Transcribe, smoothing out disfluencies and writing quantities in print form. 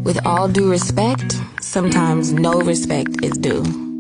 With all due respect, sometimes no respect is due.